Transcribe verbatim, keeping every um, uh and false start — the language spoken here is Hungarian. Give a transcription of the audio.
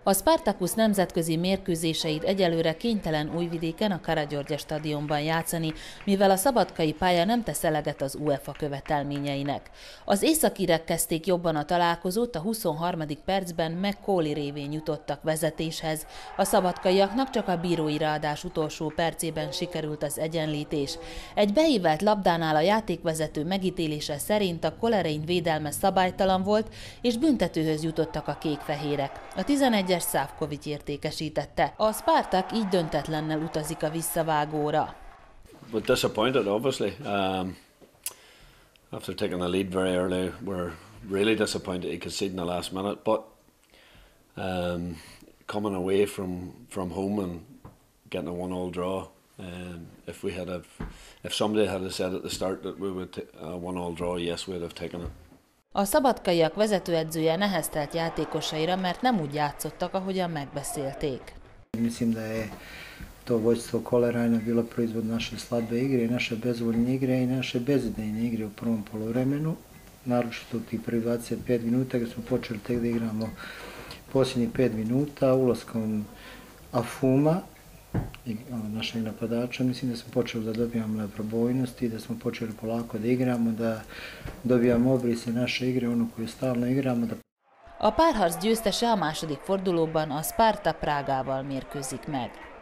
A Spartacus nemzetközi mérkőzéseit egyelőre kénytelen Újvidéken a Karagyörgye stadionban játszani, mivel a szabadkai pálya nem tesz eleget az UEFA követelményeinek. Az északírek kezdték jobban a találkozót, a huszonharmadik percben McCauley révén jutottak vezetéshez. A szabadkaiaknak csak a bírói ráadás utolsó percében sikerült az egyenlítés. Egy beívelt labdánál a játékvezető megítélése szerint a Coleraine védelme szabálytalan volt, és büntetőhöz jutottak a kékfehérek. A tizenegyes Savkovic értékesítette. A Spartak így döntetlennel utazik a visszavágóra. But disappointed, obviously. Um, after taking the lead very early, we're really disappointed he conceded in the last minute. But um, coming away from from home and getting a one-all draw, um, if we had have, if somebody had said at the start that we would take a one-all draw, yes, we'd have taken it. A szabadkaiak vezetőedzője neheztelt játékosaira, mert nem úgy játszottak, ahogyan megbeszélték. Mislim da je to vođstvo Coleraine bilo proizvod naše slabe igre, naše bezvoljne igre i naše bezidejne igre u prvom poluvremenu. Naročito tih prvih dvadeset pet minuta gdje smo počeli tek da igramo posljednjih pet minuta ulaskom Afuma i našeg napadača. Mislim da smo počeli da dobijamo na probojnosti, da smo počeli polako da igramo, da dobijamo obrise naše igre, onu koju stalno igramo. Da... A párharc győztese a második fordulóban a Sparta Prágával mérkőzik meg.